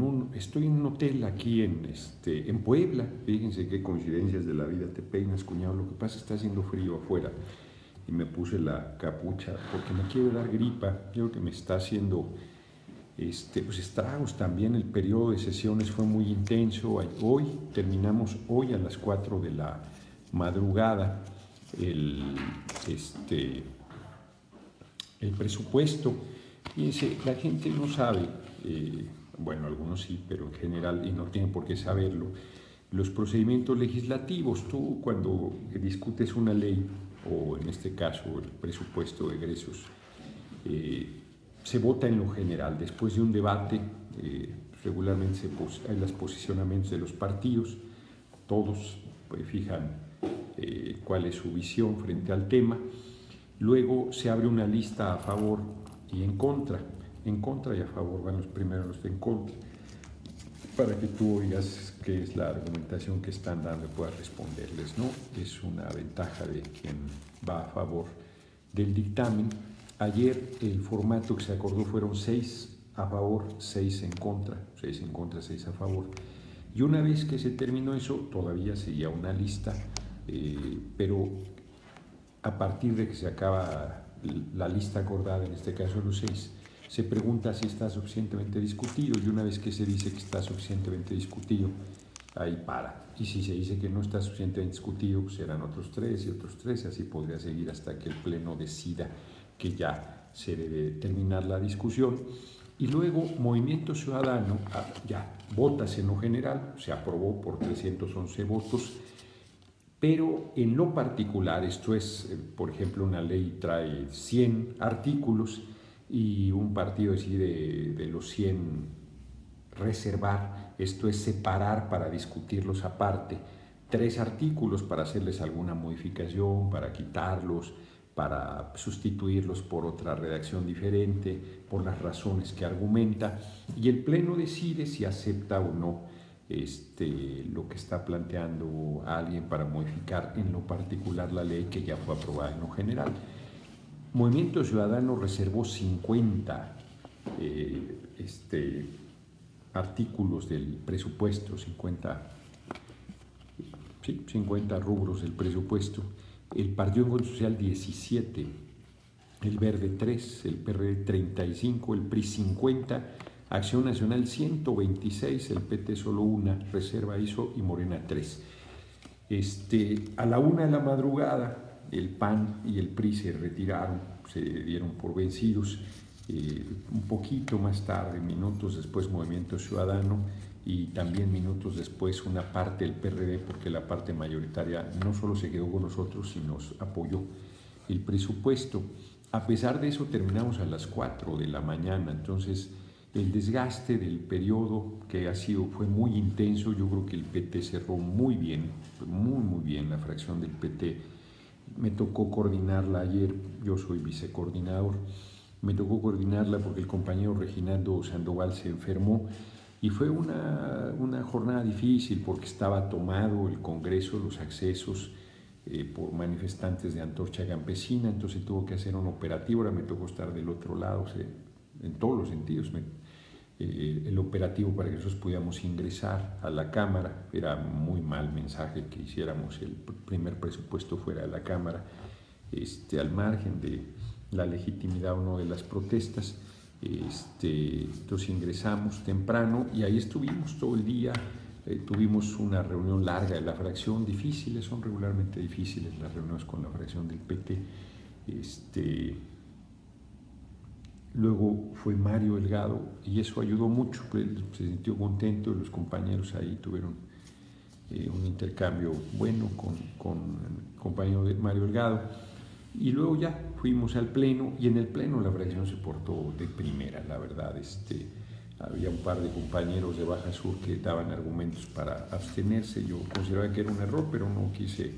estoy en un hotel aquí en Puebla. Fíjense qué coincidencias de la vida, te peinas, cuñado. Lo que pasa es que está haciendo frío afuera y me puse la capucha porque me quiere dar gripa. Yo creo que me está haciendo pues estragos también. El periodo de sesiones fue muy intenso. Terminamos hoy a las 4 de la madrugada el presupuesto. Fíjense, la gente no sabe, bueno, algunos sí, pero en general, y no tienen por qué saberlo, los procedimientos legislativos. Tú, cuando discutes una ley, o en este caso el presupuesto de egresos, se vota en lo general. Después de un debate, regularmente hay los posicionamientos de los partidos, todos pues, fijan cuál es su visión frente al tema. Luego se abre una lista a favor y en contra. En contra y a favor van los primeros, los de en contra, para que tú oigas qué es la argumentación que están dando y puedas responderles, ¿no? Es una ventaja de quien va a favor del dictamen. Ayer el formato que se acordó fueron 6 a favor, 6 en contra, 6 en contra, 6 a favor. Y una vez que se terminó eso, todavía seguía una lista, pero a partir de que se acaba la lista acordada, en este caso los 6, se pregunta si está suficientemente discutido, y una vez que se dice que está suficientemente discutido, ahí para. Y si se dice que no está suficientemente discutido, pues serán otros 3 y otros 3, así podría seguir hasta que el Pleno decida que ya se debe terminar la discusión. Y luego Movimiento Ciudadano, ya votas en lo general, se aprobó por 311 votos, pero en lo particular, esto es, por ejemplo, una ley trae 100 artículos y un partido decide de los 100 reservar, esto es separar para discutirlos aparte, 3 artículos para hacerles alguna modificación, para quitarlos, para sustituirlos por otra redacción diferente, por las razones que argumenta, y el Pleno decide si acepta o no lo que está planteando alguien para modificar en lo particular la ley que ya fue aprobada en lo general. Movimiento Ciudadano reservó 50 artículos del presupuesto, 50 rubros del presupuesto. El Partido Encuentro Social 17, el Verde 3, el PRD 35, el PRI 50, Acción Nacional 126, el PT solo una reserva hizo y Morena 3. A la 1 de la madrugada el PAN y el PRI se retiraron, se dieron por vencidos. Un poquito más tarde, minutos después, Movimiento Ciudadano, y también minutos después una parte del PRD, porque la parte mayoritaria no solo se quedó con nosotros, sino apoyó el presupuesto. A pesar de eso terminamos a las 4 de la mañana, entonces el desgaste del periodo que fue muy intenso. Yo creo que el PT cerró muy bien, muy bien la fracción del PT. Me tocó coordinarla ayer, yo soy vicecoordinador, me tocó coordinarla porque el compañero Reginaldo Sandoval se enfermó. Y fue una jornada difícil porque estaba tomado el Congreso, los accesos por manifestantes de Antorcha Campesina, entonces tuvo que hacer un operativo. Ahora me tocó estar del otro lado, en todos los sentidos. El operativo para que nosotros pudiéramos ingresar a la Cámara. Era muy mal mensaje que hiciéramos el primer presupuesto fuera de la Cámara, al margen de la legitimidad o no de las protestas. Entonces ingresamos temprano y ahí estuvimos todo el día. Tuvimos una reunión larga de la fracción, difíciles, son regularmente difíciles las reuniones con la fracción del PT. Luego fue Mario Delgado y eso ayudó mucho, él se sintió contento, los compañeros ahí tuvieron un intercambio bueno con el compañero de Mario Delgado. Y luego ya fuimos al Pleno, y en el Pleno la fracción se portó de primera, la verdad. Había un par de compañeros de Baja Sur que daban argumentos para abstenerse. Yo consideraba que era un error, pero no quise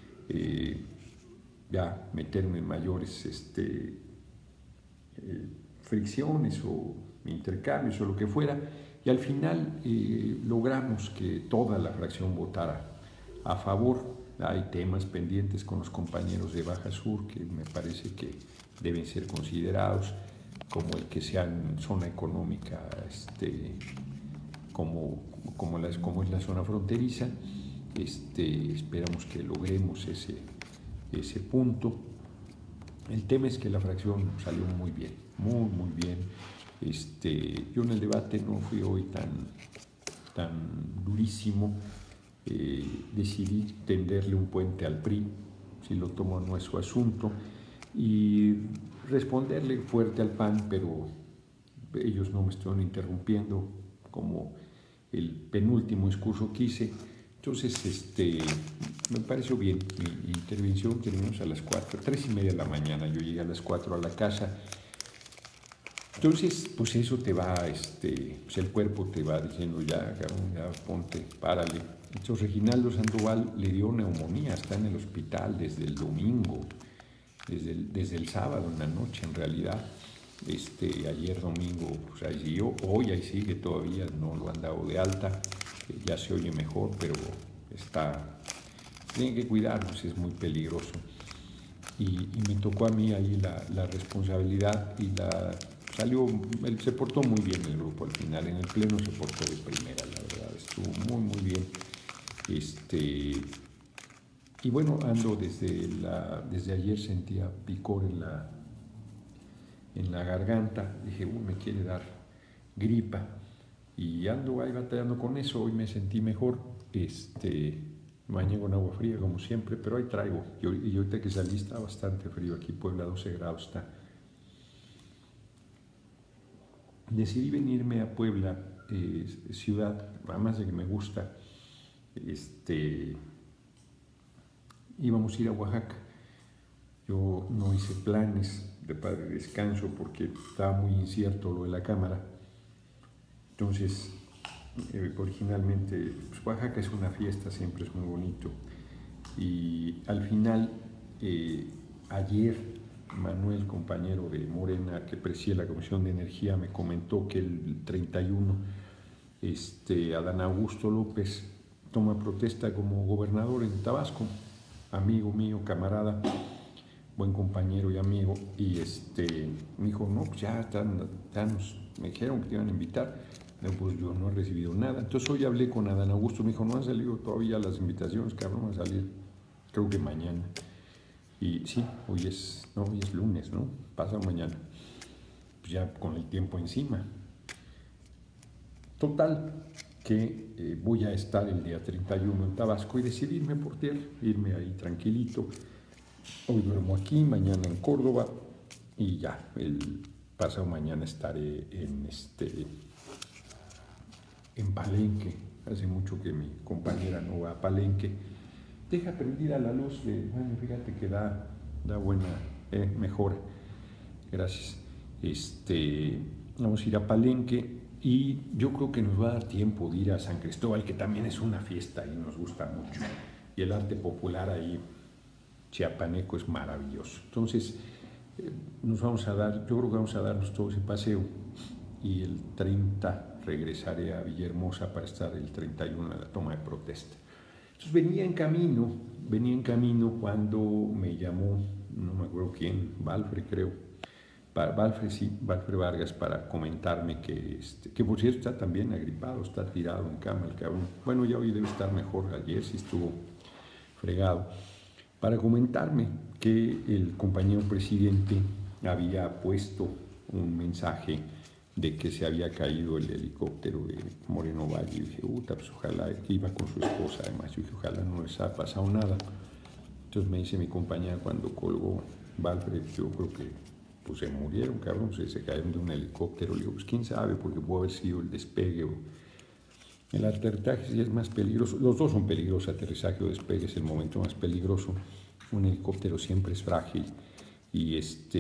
ya meterme en mayores fricciones o intercambios o lo que fuera, y al final logramos que toda la fracción votara a favor. Hay temas pendientes con los compañeros de Baja Sur que me parece que deben ser considerados, como el que sea en zona económica como es la zona fronteriza. Esperamos que logremos ese punto. El tema es que la fracción salió muy bien, muy bien. Yo en el debate no fui hoy tan durísimo. Decidí tenderle un puente al PRI, si lo tomo no es su asunto, y responderle fuerte al PAN, pero ellos no me estuvieron interrumpiendo como el penúltimo discurso que hice. Entonces, me pareció bien mi intervención. Terminamos a las 3:30 de la mañana. Yo llegué a las 4 a la casa. Entonces, pues eso te va, pues el cuerpo te va diciendo, ya, cabrón, ya ponte, párale. Entonces, Reginaldo Sandoval le dio neumonía, está en el hospital desde el domingo, desde el sábado en la noche, en realidad. Ayer domingo, pues ahí siguió, hoy ahí sigue todavía, no lo han dado de alta, ya se oye mejor, pero tienen que cuidarnos, es muy peligroso. Y me tocó a mí ahí la responsabilidad y se portó muy bien el grupo al final, en el pleno se portó de primera, la verdad, estuvo muy bien. Y bueno, ando desde ayer sentía picor en la garganta, dije, me quiere dar gripa, y ando ahí batallando con eso. Hoy me sentí mejor, me bañé con agua fría como siempre, pero ahí traigo, y ahorita que salí está bastante frío, aquí Puebla 12 grados está. Decidí venirme a Puebla, ciudad, además de que me gusta, íbamos a ir a Oaxaca. Yo no hice planes de descanso porque estaba muy incierto lo de la cámara. Entonces, originalmente, pues Oaxaca es una fiesta, siempre es muy bonito. Y al final, ayer, Manuel, compañero de Morena, que preside la Comisión de Energía, me comentó que el 31, Adán Augusto López toma protesta como gobernador en Tabasco, amigo mío, camarada, buen compañero y amigo, y me dijo, no, pues ya me dijeron que te iban a invitar. Pues yo no he recibido nada. Entonces hoy hablé con Adán Augusto, me dijo, no han salido todavía las invitaciones, cabrón, van a salir creo que mañana. Y sí, hoy es lunes, ¿no? Pasa mañana, pues ya con el tiempo encima. Total, que voy a estar el día 31 en Tabasco y decidí irme por tierra, irme ahí tranquilito. Hoy duermo aquí, mañana en Córdoba, y ya, el pasado mañana estaré en Palenque. Hace mucho que mi compañera no va a Palenque. Deja prendida la luz, bueno, fíjate que da buena mejora. Gracias. Vamos a ir a Palenque y yo creo que nos va a dar tiempo de ir a San Cristóbal, que también es una fiesta y nos gusta mucho. Y el arte popular ahí, chiapaneco, es maravilloso. Entonces, yo creo que vamos a darnos todo ese paseo, y el 30 regresaré a Villahermosa para estar el 31 en la toma de protesta. Entonces venía en camino cuando me llamó, no me acuerdo quién, Valfre creo, Valfre Vargas, para comentarme que por cierto está también agripado, está tirado en cama el cabrón. Bueno, ya hoy debe estar mejor, ayer sí estuvo fregado, para comentarme que el compañero presidente había puesto un mensaje de que se había caído el helicóptero de Moreno Valle. Y dije, pues ojalá, que iba con su esposa además, yo dije, ojalá no les ha pasado nada. Entonces me dice mi compañera cuando colgó Valfred, yo creo que pues se murieron, cabrón, se cayeron de un helicóptero. Le digo, pues quién sabe, porque puede haber sido el despegue o el aterrizaje, sí es más peligroso. Los dos son peligrosos, aterrizaje o despegue es el momento más peligroso. Un helicóptero siempre es frágil, y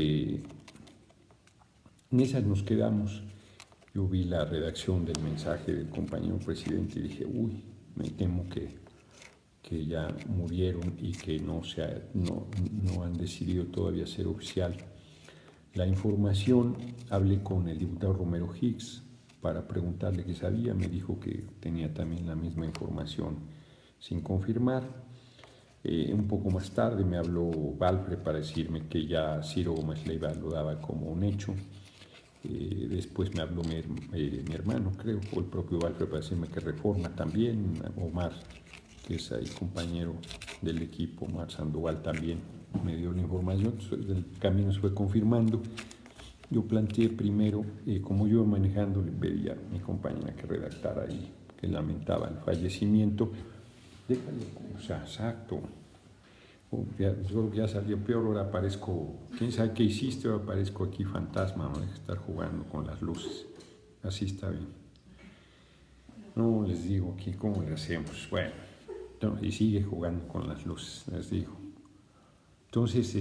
en esas nos quedamos. Yo vi la redacción del mensaje del compañero presidente y dije, me temo que ya murieron y que no han decidido todavía ser oficial la información. Hablé con el diputado Romero Hicks para preguntarle qué sabía. Me dijo que tenía también la misma información sin confirmar. Un poco más tarde me habló Valfre para decirme que ya Ciro Gómez Leiva lo daba como un hecho. Después me habló mi hermano, creo, o el propio Alfred para decirme que Reforma también, Omar, que es ahí compañero del equipo, Omar Sandoval también me dio la información, el camino se fue confirmando. Yo planteé primero, como yo iba manejando, le pedí a mi compañera que redactara ahí, que lamentaba el fallecimiento. Déjale, o sea, exacto. Yo creo que ya salió peor, ahora aparezco, quién sabe qué hiciste, ahora aparezco aquí fantasma, no hay que estar jugando con las luces. Así está bien. No, les digo aquí, ¿cómo le hacemos? Bueno, y sigue jugando con las luces, les digo. Entonces,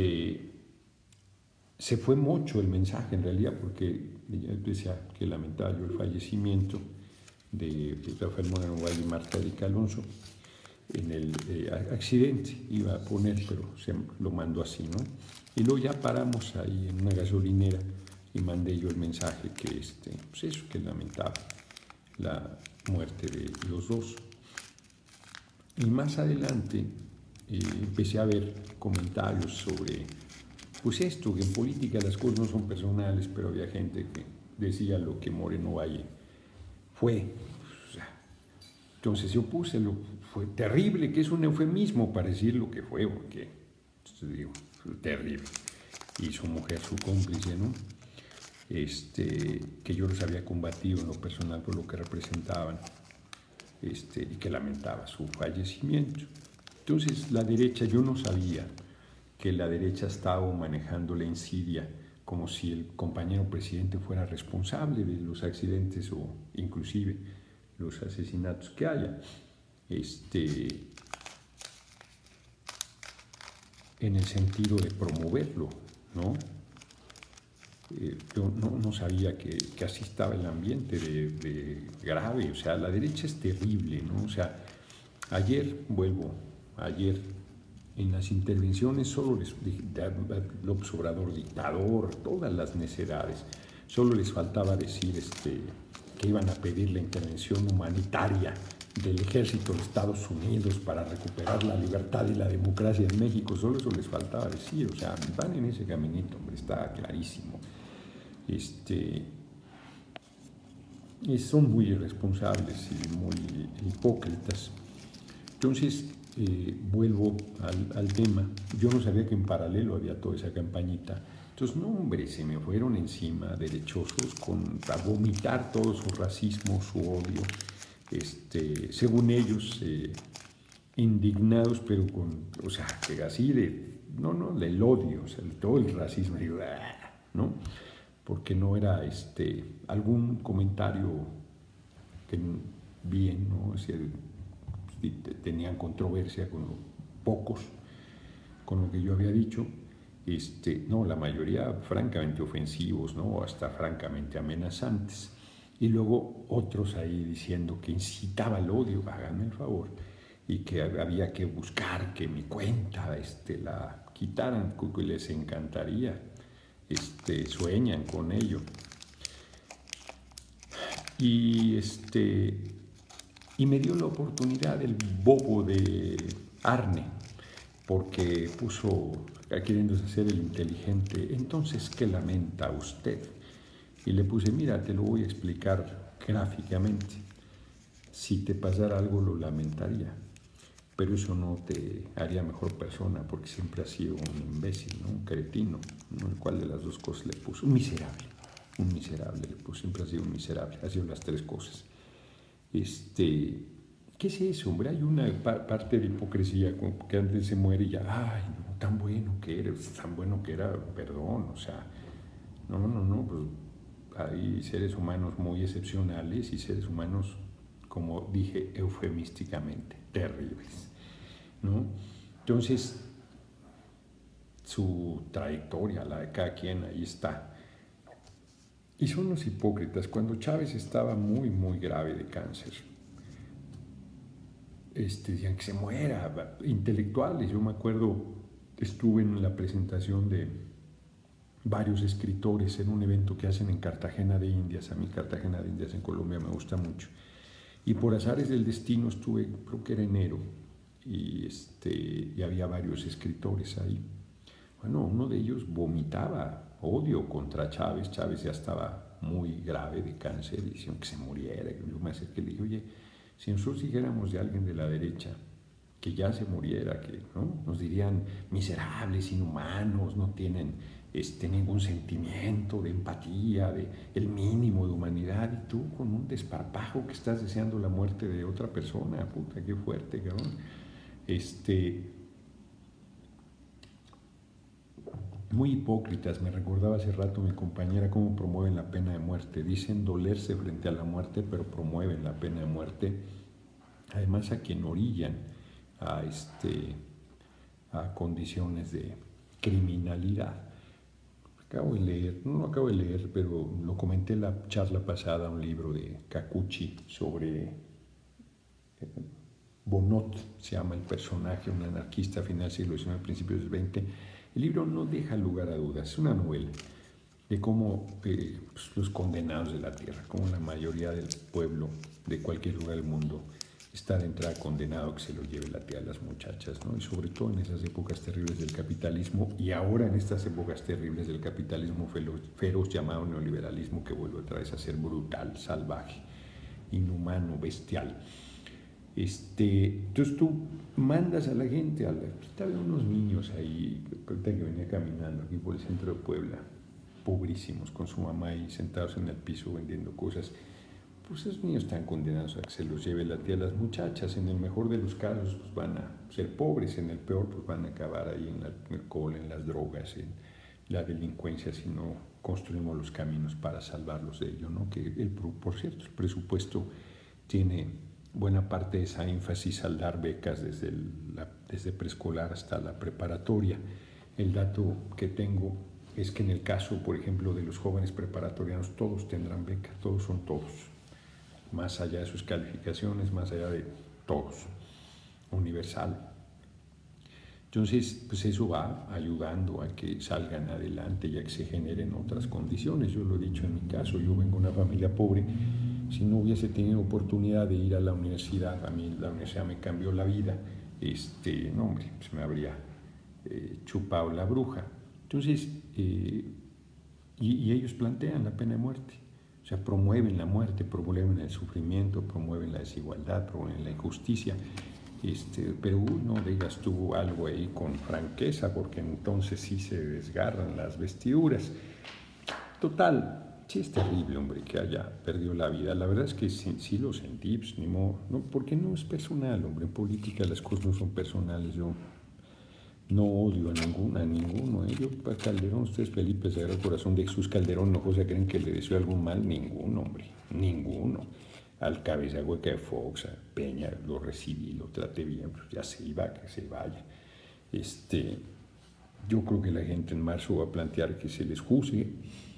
se fue mucho el mensaje en realidad, porque yo decía que lamentaba yo el fallecimiento de Rafael Moreno Valle y Marta Erika Alonso en el accidente, iba a poner, pero se lo mandó así, ¿no? Y luego ya paramos ahí en una gasolinera y mandé yo el mensaje que, pues eso, que lamentaba la muerte de los dos. Y más adelante empecé a ver comentarios sobre, pues esto, que en política las cosas no son personales, pero había gente que decía lo que Moreno Valle fue. Entonces yo puse, fue terrible, que es un eufemismo para decir lo que fue, porque, digo, fue terrible. Y su mujer, su cómplice, ¿no? Que yo los había combatido en lo personal por lo que representaban, y que lamentaba su fallecimiento. Entonces la derecha, yo no sabía que la derecha estaba manejando la insidia como si el compañero presidente fuera responsable de los accidentes o inclusive los asesinatos que haya. En el sentido de promoverlo, ¿no? Yo no sabía que así estaba el ambiente de grave, o sea, la derecha es terrible, ¿no? O sea, ayer en las intervenciones solo les López Obrador dictador, todas las necedades, solo les faltaba decir que iban a pedir la intervención humanitaria del ejército de Estados Unidos para recuperar la libertad y la democracia en México, solo eso les faltaba decir, o sea, van en ese caminito, hombre, está clarísimo. Son muy irresponsables y muy hipócritas. Entonces, vuelvo al tema. Yo no sabía que en paralelo había toda esa campañita. Entonces, no, hombre, se me fueron encima derechosos a vomitar todo su racismo, su odio, según ellos, indignados, pero o sea, que así del odio, o sea, todo el racismo, digo, ¿no? Porque no era algún comentario que bien, ¿no? O sea, tenían controversia con pocos, con lo que yo había dicho, no, la mayoría francamente ofensivos, ¿no? Hasta francamente amenazantes. Y luego otros ahí diciendo que incitaba al odio, háganme el favor, y que había que buscar que mi cuenta la quitaran, que les encantaría, sueñan con ello. Y me dio la oportunidad el bobo de Arne, porque puso, queriéndose hacer el inteligente, entonces, ¿qué lamenta usted? Y le puse, mira, te lo voy a explicar gráficamente. Si te pasara algo, lo lamentaría, pero eso no te haría mejor persona, porque siempre has sido un imbécil, ¿no? Un cretino, ¿no? El cual de las dos cosas le puso, un miserable, le puso, siempre ha sido un miserable, ha sido las tres cosas. ¿Qué es eso, hombre? Hay una parte de hipocresía, que antes se muere y ya, ay, no, tan bueno que era, perdón, o sea, no, pues hay seres humanos muy excepcionales y seres humanos, como dije eufemísticamente, terribles, ¿no? Entonces, su trayectoria, la de cada quien, ahí está. Y son los hipócritas. Cuando Chávez estaba muy, muy grave de cáncer, decían que se muera, intelectuales. Yo me acuerdo, estuve en la presentación de varios escritores en un evento que hacen en Cartagena de Indias. A mí Cartagena de Indias en Colombia me gusta mucho. Y por azares del destino estuve, creo que era enero, y había varios escritores ahí. Bueno, uno de ellos vomitaba odio contra Chávez. Chávez ya estaba muy grave de cáncer, diciendo que se muriera. Yo me acerqué y le dije, oye, si nosotros dijéramos de alguien de la derecha que ya se muriera, que ¿no? Nos dirían miserables, inhumanos, no tienen ningún sentimiento de empatía, de el mínimo de humanidad, y tú con un desparpajo que estás deseando la muerte de otra persona, puta, qué fuerte, cabrón. Muy hipócritas, me recordaba hace rato mi compañera cómo promueven la pena de muerte. Dicen dolerse frente a la muerte, pero promueven la pena de muerte. Además, a quien orillan a condiciones de criminalidad. Acabo de leer, no lo acabo de leer, pero lo comenté en la charla pasada, un libro de Kikuchi sobre Bonot, se llama el personaje, un anarquista a final del siglo XIX, principios del XX. El libro no deja lugar a dudas, es una novela de cómo los condenados de la tierra, como la mayoría del pueblo de cualquier lugar del mundo, está de entrada condenado a que se lo lleve la tía a las muchachas, ¿no? Y sobre todo en esas épocas terribles del capitalismo, y ahora en estas épocas terribles del capitalismo feroz llamado neoliberalismo, que vuelve otra vez a ser brutal, salvaje, inhumano, bestial. Entonces tú mandas a la gente, estaba unos niños ahí, ahorita que venía caminando aquí por el centro de Puebla, pobrísimos, con su mamá ahí sentados en el piso vendiendo cosas. Pues esos niños están condenados a que se los lleve la tía a las muchachas. En el mejor de los casos pues van a ser pobres, en el peor pues van a acabar ahí en el alcohol, en las drogas, en la delincuencia, si no construimos los caminos para salvarlos de ello, ¿no? Que por cierto, el presupuesto tiene buena parte de esa énfasis al dar becas desde preescolar hasta la preparatoria. El dato que tengo es que en el caso, por ejemplo, de los jóvenes preparatorianos, todos tendrán beca, todos son todos, más allá de sus calificaciones, más allá de todos, universal. Entonces, pues eso va ayudando a que salgan adelante y a que se generen otras condiciones. Yo lo he dicho en mi caso, yo vengo de una familia pobre. Si no hubiese tenido oportunidad de ir a la universidad, a mí la universidad me cambió la vida, no hombre, pues me habría chupado la bruja. Entonces, y ellos plantean la pena de muerte. O sea, promueven la muerte, promueven el sufrimiento, promueven la desigualdad, promueven la injusticia. Pero no digas tú algo ahí con franqueza, porque entonces sí se desgarran las vestiduras. Total, sí es terrible, hombre, que haya perdido la vida. La verdad es que sí lo sentí, pues, ni modo, no, porque no es personal, hombre. En política las cosas no son personales. Yo no odio a ninguno. Yo para Calderón, ustedes Felipe Sagrado Corazón de Jesús Calderón Hinojosa creen que le deseo algún mal, ninguno, hombre, ninguno. Al cabeza hueca de Fox, a Peña, lo recibí, lo traté bien, pues ya se iba, que se vaya. Yo creo que la gente en marzo va a plantear que se les juzgue,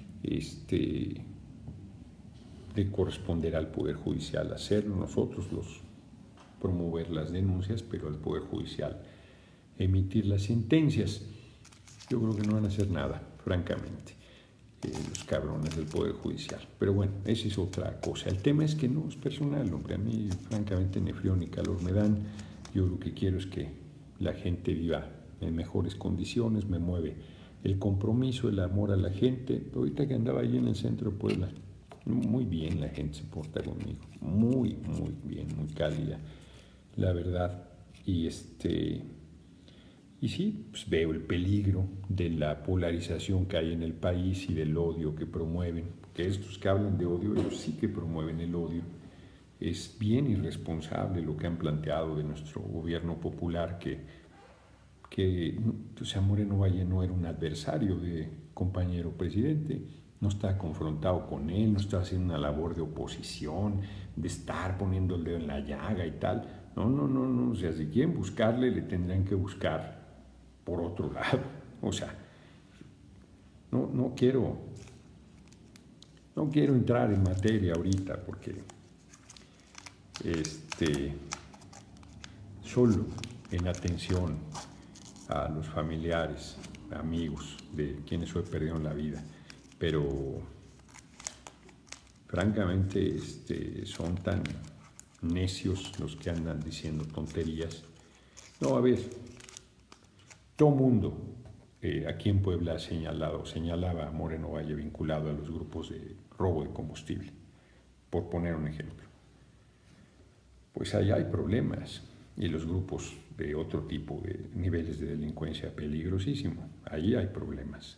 le corresponderá al Poder Judicial hacerlo, nosotros promover las denuncias, pero al Poder Judicial emitir las sentencias. Yo creo que no van a hacer nada, francamente, los cabrones del Poder Judicial. Pero bueno, esa es otra cosa. El tema es que no es personal, hombre. A mí, francamente, ni frío ni calor me dan. Yo lo que quiero es que la gente viva en mejores condiciones, me mueve el compromiso, el amor a la gente. Ahorita que andaba allí en el centro de Puebla, muy bien la gente se porta conmigo, muy, muy bien, muy cálida, la verdad. Y sí, pues veo el peligro de la polarización que hay en el país y del odio que promueven, porque estos que hablan de odio, ellos sí que promueven el odio. Es bien irresponsable lo que han planteado de nuestro gobierno popular, que o sea, Moreno Valle no era un adversario de compañero presidente, no está confrontado con él, no está haciendo una labor de oposición, de estar poniendo el dedo en la llaga y tal. No, o sea, si quieren buscarle, le tendrán que buscar por otro lado. O sea, no quiero entrar en materia ahorita, porque solo en atención a los familiares, amigos de quienes hoy perdieron la vida, pero francamente son tan necios los que andan diciendo tonterías. No, a ver, todo mundo aquí en Puebla señalaba a Moreno Valle vinculado a los grupos de robo de combustible, por poner un ejemplo. Pues allá hay problemas, y los grupos de otro tipo de niveles de delincuencia peligrosísimo, allí hay problemas.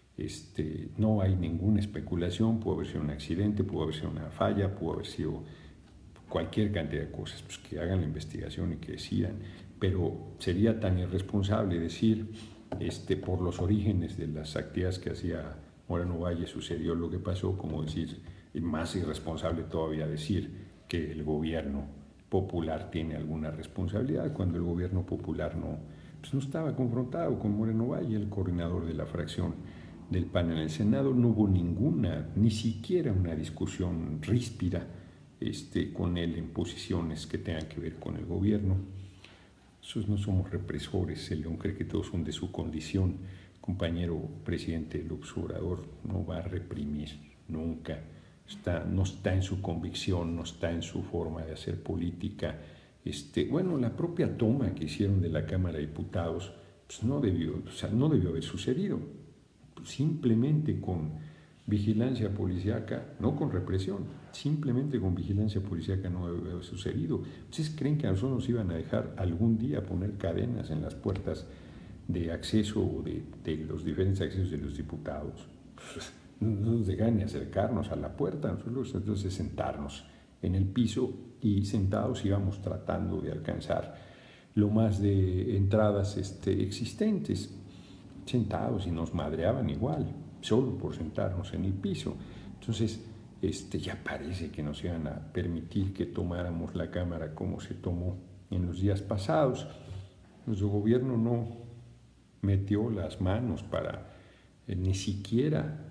No hay ninguna especulación, pudo haber sido un accidente, pudo haber sido una falla, pudo haber sido cualquier cantidad de cosas, pues que hagan la investigación y que decidan, pero sería tan irresponsable decir, por los orígenes de las actividades que hacía Moreno Valle sucedió lo que pasó, como decir, y más irresponsable todavía decir que el gobierno popular tiene alguna responsabilidad, cuando el gobierno popular no estaba confrontado con Moreno Valle, el coordinador de la fracción del PAN en el Senado. No hubo ninguna, ni siquiera una discusión ríspida con él en posiciones que tengan que ver con el gobierno. Nosotros no somos represores, el León cree que todos son de su condición. Compañero presidente López Obrador no va a reprimir nunca, no está en su convicción, no está en su forma de hacer política. La propia toma que hicieron de la Cámara de Diputados pues no debió haber sucedido, simplemente con vigilancia policíaca, no con represión, simplemente con vigilancia policíaca no debe haber sucedido. ¿Ustedes creen que a nosotros nos iban a dejar algún día poner cadenas en las puertas de acceso de los diferentes accesos de los diputados? Pues, no nos dejan ni acercarnos a la puerta, nosotros entonces sentarnos en el piso y sentados íbamos tratando de alcanzar lo más de entradas existentes, sentados, y nos madreaban igual, solo por sentarnos en el piso. Entonces, ya parece que nos iban a permitir que tomáramos la Cámara como se tomó en los días pasados. Nuestro gobierno no metió las manos para ni siquiera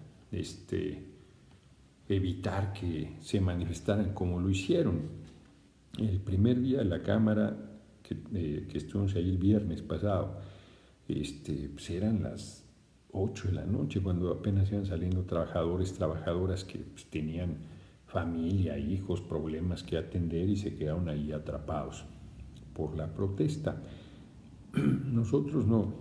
evitar que se manifestaran como lo hicieron. El primer día de la Cámara, que estuvimos ahí el viernes pasado, pues eran las 8 de la noche, cuando apenas iban saliendo trabajadoras que pues, tenían familia, hijos, problemas que atender y se quedaron ahí atrapados por la protesta. Nosotros no,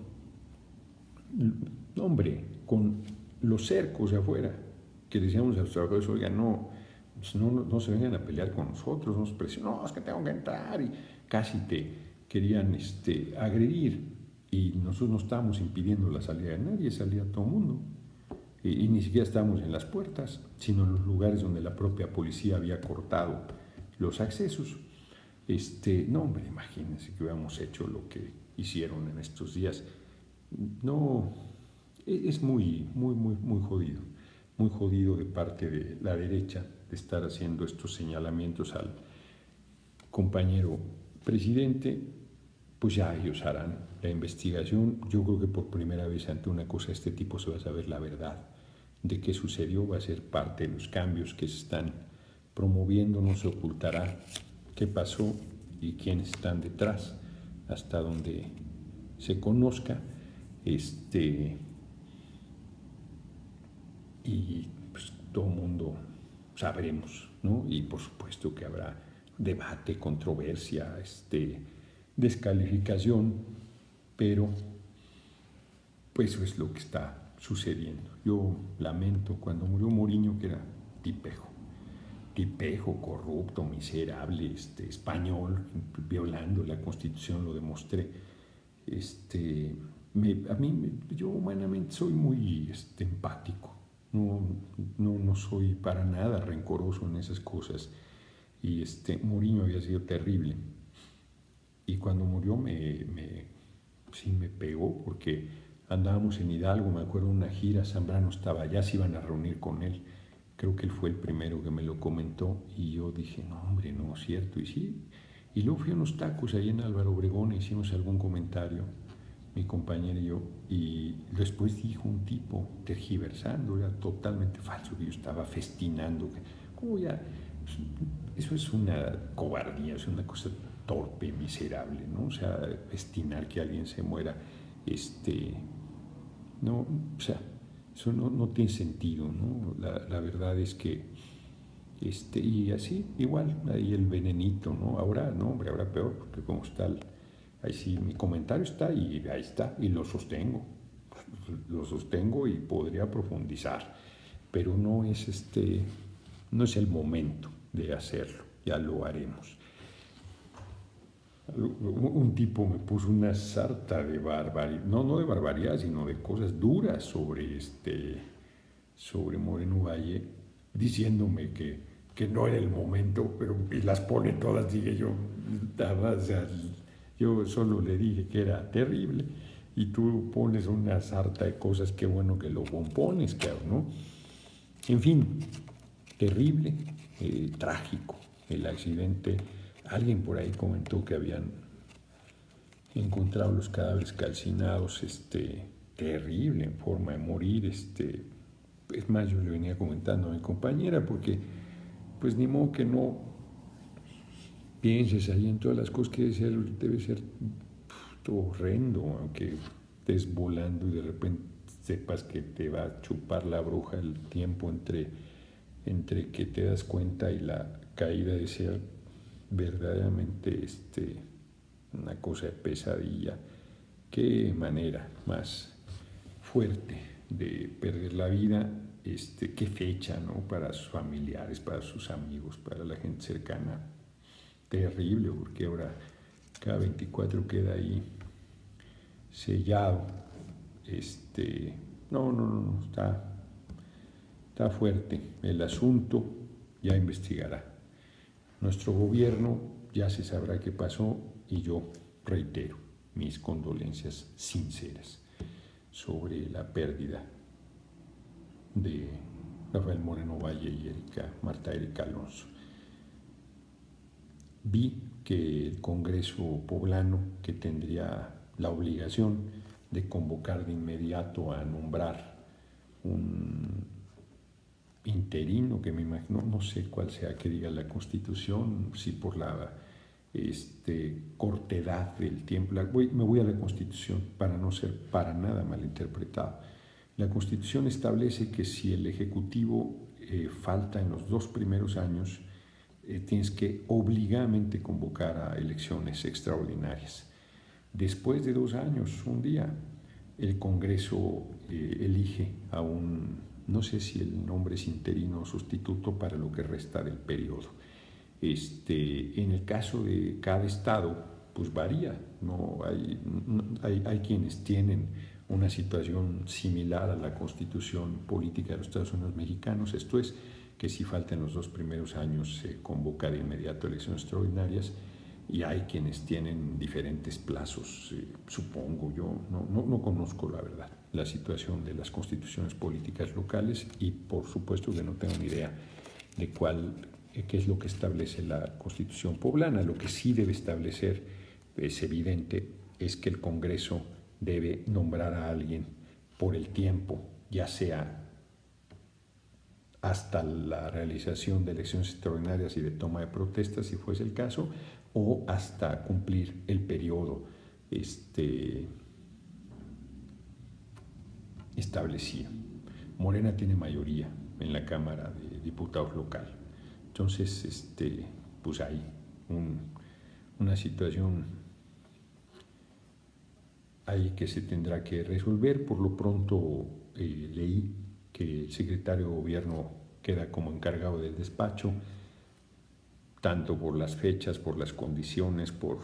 hombre, con los cercos de afuera, que decíamos a los trabajadores, oigan, no se vengan a pelear con nosotros, nos presionan, no, es que tengo que entrar, y casi te querían agredir. Y nosotros no estábamos impidiendo la salida de nadie, salía todo el mundo. Y ni siquiera estábamos en las puertas, sino en los lugares donde la propia policía había cortado los accesos. No, hombre, imagínense que hubiéramos hecho lo que hicieron en estos días. No, es muy jodido de parte de la derecha de estar haciendo estos señalamientos al compañero presidente. Pues ya ellos harán la investigación. Yo creo que por primera vez ante una cosa de este tipo se va a saber la verdad de qué sucedió, va a ser parte de los cambios que se están promoviendo, no se ocultará qué pasó y quiénes están detrás, hasta donde se conozca, y pues todo el mundo sabremos, ¿no? Y por supuesto que habrá debate, controversia, descalificación, pero pues eso es lo que está sucediendo. Yo lamento cuando murió Moriño, que era tipejo, corrupto, miserable, español, violando la Constitución, lo demostré. Yo humanamente soy muy empático, no soy para nada rencoroso en esas cosas, y Moriño había sido terrible. Y cuando murió sí me pegó, porque andábamos en Hidalgo, me acuerdo, una gira, Zambrano estaba allá, se iban a reunir con él. Creo que él fue el primero que me lo comentó y yo dije, no, hombre, no es cierto. Y sí, y luego fui a unos tacos ahí en Álvaro Obregón, hicimos algún comentario, mi compañero y yo, y después dijo un tipo, tergiversando, era totalmente falso, que yo estaba festinando. ¿Cómo ya? Eso es una cobardía, es una cosa torpe, miserable, ¿no? O sea, destinar que alguien se muera, no, o sea, eso no tiene sentido, ¿no? La verdad es que, y así, igual, ahí el venenito, ¿no? Ahora, no, hombre, ahora peor, porque como está, ahí sí, mi comentario está y ahí está, y lo sostengo. lo sostengo y podría profundizar, pero no es el momento de hacerlo, ya lo haremos. Un tipo me puso una sarta de barbaridad, no de barbaridad, sino de cosas duras sobre Moreno Valle, diciéndome que no era el momento, pero y las pone todas, dije yo, o sea, yo solo le dije que era terrible, y tú pones una sarta de cosas, qué bueno que lo compones, claro, ¿no? En fin, terrible, trágico el accidente. Alguien por ahí comentó que habían encontrado los cadáveres calcinados, terrible en forma de morir, es más, yo le venía comentando a mi compañera, porque pues ni modo que no pienses ahí en todas las cosas que debe ser horrendo, aunque estés volando y de repente sepas que te va a chupar la bruja el tiempo entre que te das cuenta y la caída, de ser verdaderamente una cosa de pesadilla. Qué manera más fuerte de perder la vida, qué fecha, ¿no? Para sus familiares, para sus amigos, para la gente cercana. Terrible, porque ahora cada 24 queda ahí sellado. No, está fuerte el asunto, ya investigará. Nuestro gobierno ya se sabrá qué pasó, y yo reitero mis condolencias sinceras sobre la pérdida de Rafael Moreno Valle y Marta Erika Alonso. Vi que el Congreso poblano, que tendría la obligación de convocar de inmediato a nombrar un interino, que me imagino, no sé cuál sea que diga la Constitución, si por la cortedad del tiempo. Me voy a la Constitución para no ser para nada malinterpretado. La Constitución establece que si el Ejecutivo falta en los 2 primeros años, tienes que obligadamente convocar a elecciones extraordinarias. Después de 2 años, un día, el Congreso elige a no sé si el nombre es interino o sustituto, para lo que resta del periodo. En el caso de cada estado, pues varía, ¿no? Hay quienes tienen una situación similar a la Constitución política de los Estados Unidos mexicanos, esto es, que si faltan los 2 primeros años se convoca de inmediato elecciones extraordinarias, y hay quienes tienen diferentes plazos, supongo yo, no conozco la verdad la situación de las constituciones políticas locales, y por supuesto que no tengo ni idea de qué es lo que establece la Constitución poblana. Lo que sí debe establecer, es evidente, es que el Congreso debe nombrar a alguien por el tiempo, ya sea hasta la realización de elecciones extraordinarias y de toma de protestas, si fuese el caso, o hasta cumplir el periodo establecido. Morena tiene mayoría en la Cámara de Diputados local. Entonces, pues hay una situación ahí que se tendrá que resolver. Por lo pronto, leí que el secretario de Gobierno queda como encargado del despacho, tanto por las fechas, por las condiciones, por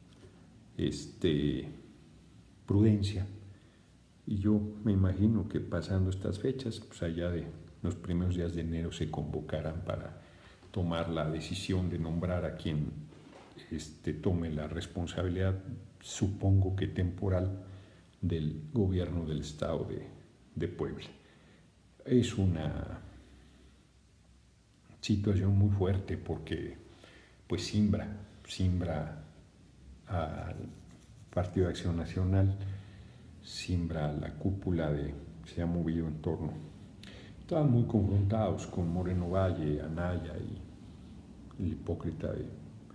prudencia. Y yo me imagino que pasando estas fechas, pues allá de los primeros días de enero, se convocarán para tomar la decisión de nombrar a quien tome la responsabilidad, supongo que temporal, del gobierno del estado de Puebla. Es una situación muy fuerte, porque pues simbra al Partido de Acción Nacional, simbra la cúpula se ha movido en torno. Estaban muy confrontados con Moreno Valle, Anaya y el hipócrita de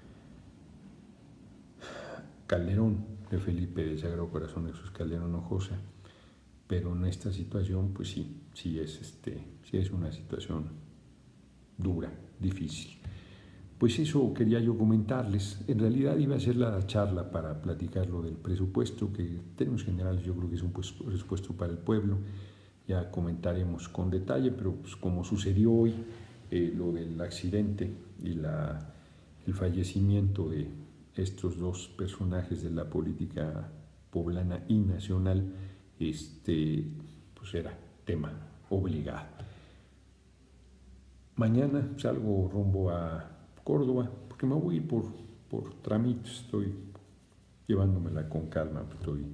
Calderón, de Felipe del Sagrado Corazón de Jesús Calderón Hinojosa, pero en esta situación pues sí es una situación dura, difícil. Pues eso quería yo comentarles. En realidad iba a ser la charla para platicar lo del presupuesto, que en términos generales yo creo que es un presupuesto para el pueblo. Ya comentaremos con detalle, pero pues como sucedió hoy lo del accidente y el fallecimiento de estos dos personajes de la política poblana y nacional, pues era tema obligado. Mañana salgo rumbo a Córdoba, porque me voy a ir por trámites, estoy llevándomela con calma,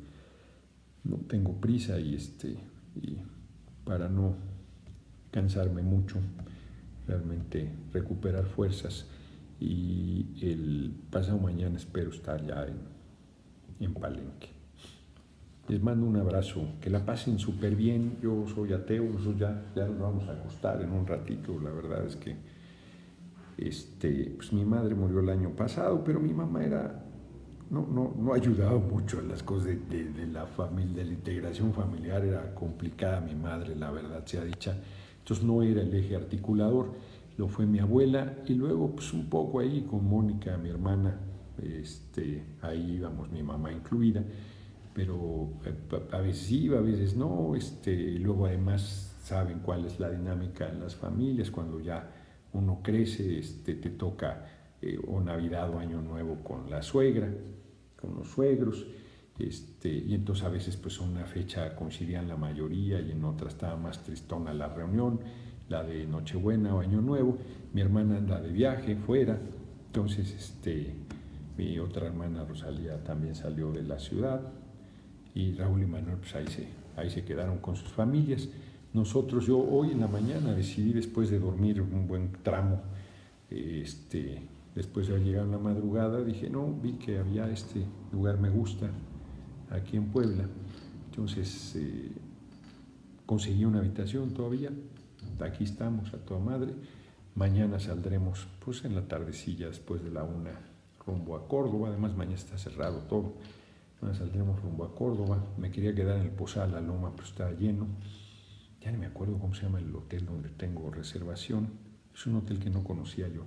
no tengo prisa y para no cansarme mucho, realmente recuperar fuerzas, y el pasado mañana espero estar ya en Palenque. Les mando un abrazo, que la pasen súper bien. Yo soy ateo, nosotros ya nos vamos a acostar en un ratito. La verdad es que pues mi madre murió el año pasado, pero mi mamá no ha ayudado mucho en las cosas de la familia, de la integración familiar. Era complicada mi madre, la verdad sea dicha. Entonces no era el eje articulador, lo fue mi abuela, y luego pues un poco ahí con Mónica, mi hermana, ahí íbamos, mi mamá incluida, pero a veces iba, a veces no, luego además saben cuál es la dinámica en las familias, cuando ya uno crece, te toca o Navidad o Año Nuevo con la suegra, con los suegros, y entonces a veces pues una fecha coincidían la mayoría y en otras estaba más tristona la reunión, la de Nochebuena o Año Nuevo. Mi hermana anda de viaje fuera, entonces mi otra hermana Rosalía también salió de la ciudad, y Raúl y Manuel pues ahí se quedaron con sus familias. Nosotros, yo hoy en la mañana decidí, después de dormir un buen tramo, después de llegar en la madrugada, dije, no, vi que había este lugar, me gusta, aquí en Puebla. Entonces conseguí una habitación todavía, aquí estamos a toda madre. Mañana saldremos pues en la tardecilla, después de la 1, rumbo a Córdoba. Además mañana está cerrado todo. Mañana saldremos rumbo a Córdoba. Me quería quedar en el Pozal, La Loma, pero está lleno. Ya no me acuerdo cómo se llama el hotel donde tengo reservación. Es un hotel que no conocía yo.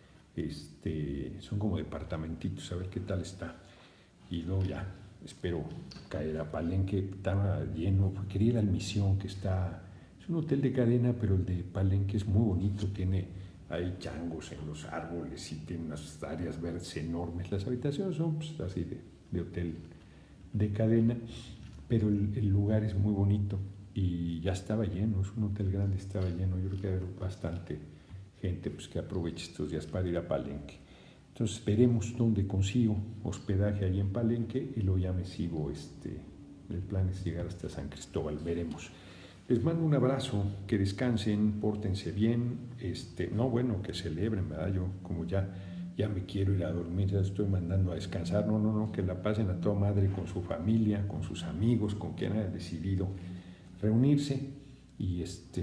Son como departamentitos, a ver qué tal está. Y luego ya espero caer a Palenque. Estaba lleno, quería ir al Misión, que está, es un hotel de cadena, pero el de Palenque es muy bonito, hay changos en los árboles y tiene unas áreas verdes enormes. Las habitaciones son pues, así de hotel de cadena, pero el lugar es muy bonito y ya estaba lleno, es un hotel grande, estaba lleno. Yo creo que hay bastante gente pues, que aproveche estos días para ir a Palenque. Entonces veremos dónde consigo hospedaje ahí en Palenque y luego ya me sigo, el plan es llegar hasta San Cristóbal, veremos. Les mando un abrazo, que descansen, pórtense bien, que celebren, ¿verdad? Yo como ya me quiero ir a dormir, ya estoy mandando a descansar, no, que la pasen a toda madre con su familia, con sus amigos, con quien haya decidido reunirse, y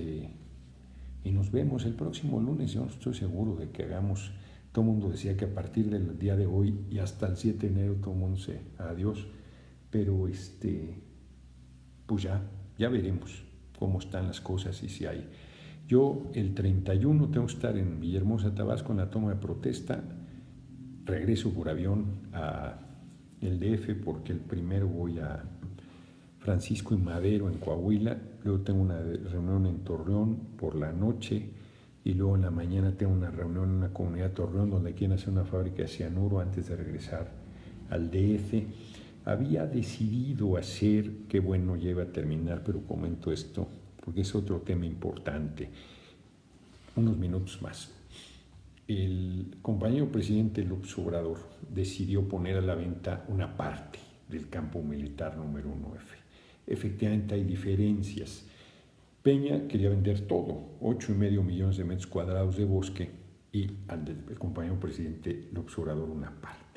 nos vemos el próximo lunes. Yo estoy seguro de que hagamos. Todo el mundo decía que a partir del día de hoy y hasta el 7 de enero todo el mundo se adiós, pero pues ya veremos cómo están las cosas y si hay. Yo el 31 tengo que estar en Villahermosa, Tabasco, en la toma de protesta. Regreso por avión a el DF porque el primero voy a Francisco y Madero en Coahuila, luego tengo una reunión en Torreón por la noche, y luego en la mañana tengo una reunión en una comunidad de Torreón donde quieren hacer una fábrica de cianuro antes de regresar al DF. Había decidido hacer, qué bueno lleva a terminar, pero comento esto porque es otro tema importante, unos minutos más. El compañero presidente López Obrador decidió poner a la venta una parte del campo militar número 1F. Efectivamente hay diferencias. Peña quería vender todo, 8,5 millones de metros cuadrados de bosque, y el compañero presidente López Obrador una parte.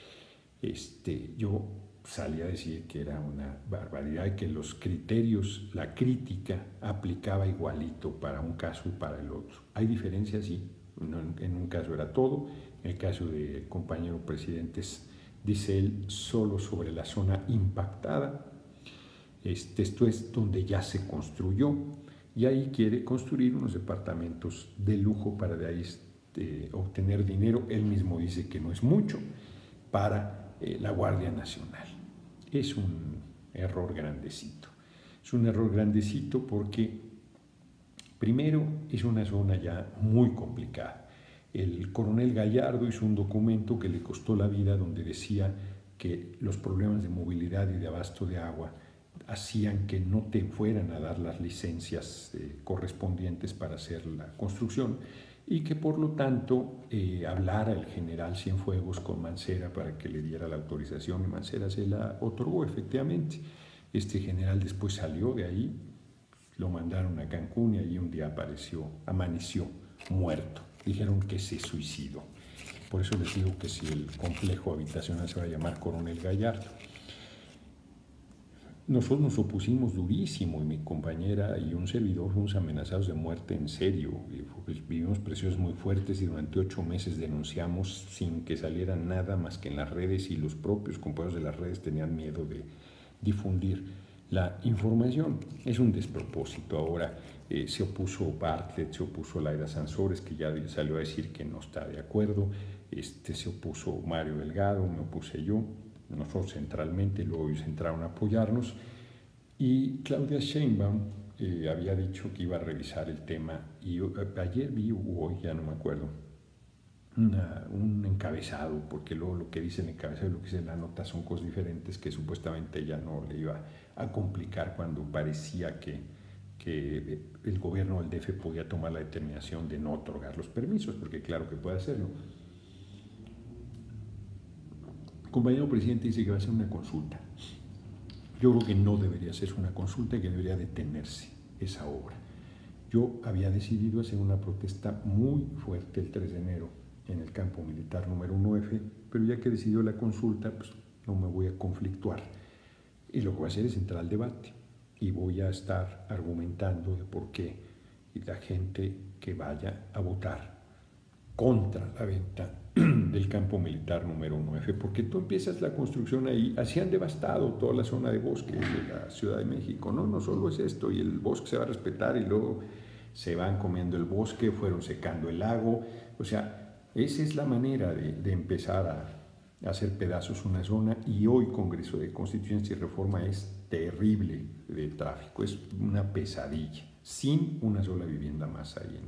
Yo salí a decir que era una barbaridad y que los criterios, la crítica aplicaba igualito para un caso y para el otro. Hay diferencias, sí. En un caso era todo, en el caso del compañero presidente dice él solo sobre la zona impactada. Esto es donde ya se construyó, y ahí quiere construir unos departamentos de lujo para de ahí obtener dinero. Él mismo dice que no es mucho para la Guardia Nacional. Es un error grandecito. Es un error grandecito porque, primero, es una zona ya muy complicada. El coronel Gallardo hizo un documento que le costó la vida, donde decía que los problemas de movilidad y de abasto de agua hacían que no te fueran a dar las licencias correspondientes para hacer la construcción, y que por lo tanto hablara el general Cienfuegos con Mancera para que le diera la autorización, y Mancera se la otorgó efectivamente. Este general después salió de ahí, lo mandaron a Cancún y allí un día amaneció muerto. Dijeron que se suicidó. Por eso les digo que si el complejo habitacional se va a llamar Coronel Gallardo. Nosotros nos opusimos durísimo, y mi compañera y un servidor fuimos amenazados de muerte en serio. Vivimos presiones muy fuertes y durante 8 meses denunciamos sin que saliera nada más que en las redes, y los propios compañeros de las redes tenían miedo de difundir la información. Es un despropósito. Ahora se opuso Bartlett, se opuso Laida Sansores, que ya salió a decir que no está de acuerdo, se opuso Mario Delgado, me opuse yo, nosotros centralmente, luego ellos entraron a apoyarnos, y Claudia Sheinbaum había dicho que iba a revisar el tema, y ayer vi, o hoy, ya no me acuerdo, un encabezado, porque luego lo que dice el encabezado y lo que dice la nota son cosas diferentes, que supuestamente ella no le iba a complicar cuando parecía que el gobierno del DF podía tomar la determinación de no otorgar los permisos, porque claro que puede hacerlo. El compañero presidente dice que va a ser una consulta. Yo creo que no debería ser una consulta y que debería detenerse esa obra. Yo había decidido hacer una protesta muy fuerte el 3 de enero en el campo militar número 1F, pero ya que decidió la consulta, pues no me voy a conflictuar. Y lo que voy a hacer es entrar al debate, y voy a estar argumentando de por qué la gente que vaya a votar contra la venta del campo militar número 1F, porque tú empiezas la construcción ahí, así han devastado toda la zona de bosque de la Ciudad de México, no solo es esto, y el bosque se va a respetar, y luego se van comiendo el bosque, fueron secando el lago, o sea, esa es la manera de empezar a hacer pedazos una zona. Y hoy Congreso de Constituciones y Reforma es terrible de tráfico, es una pesadilla, sin una sola vivienda más ahí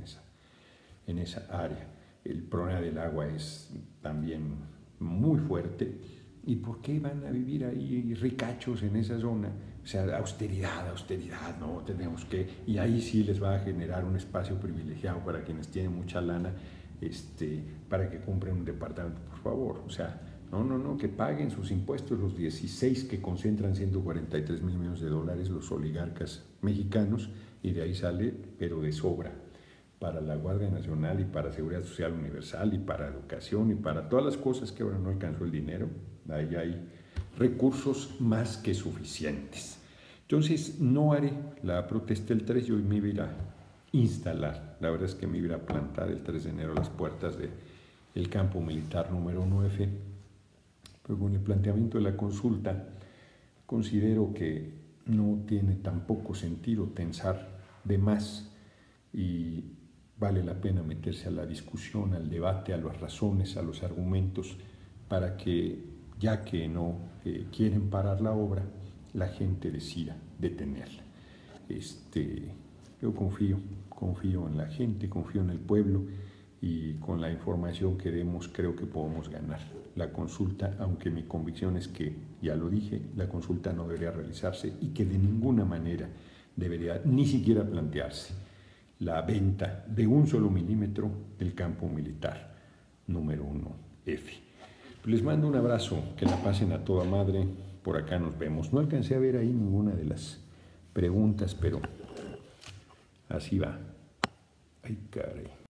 en esa área. El problema del agua es también muy fuerte. ¿Y por qué van a vivir ahí ricachos en esa zona? O sea, austeridad, no, tenemos que... Y ahí sí les va a generar un espacio privilegiado para quienes tienen mucha lana, para que compren un departamento, por favor. O sea, no, que paguen sus impuestos, los 16 que concentran 143 mil millones de dólares los oligarcas mexicanos, y de ahí sale, pero de sobra, para la Guardia Nacional y para Seguridad Social Universal y para educación y para todas las cosas que ahora no alcanzó el dinero. Ahí hay recursos más que suficientes. Entonces no haré la protesta el 3, yo me iba a ir a instalar, la verdad es que me iba a ir a plantar el 3 de enero las puertas del campo militar número 1F, pero con el planteamiento de la consulta considero que no tiene tampoco sentido tensar de más, y vale la pena meterse a la discusión, al debate, a las razones, a los argumentos, para que, ya que no quieren parar la obra, la gente decida detenerla. Yo confío en la gente, confío en el pueblo, y con la información que demos creo que podemos ganar la consulta, aunque mi convicción es que, ya lo dije, la consulta no debería realizarse, y que de ninguna manera debería ni siquiera plantearse la venta de un solo milímetro del campo militar número 1F. Les mando un abrazo, que la pasen a toda madre, por acá nos vemos. No alcancé a ver ahí ninguna de las preguntas, pero así va. Ay, caray.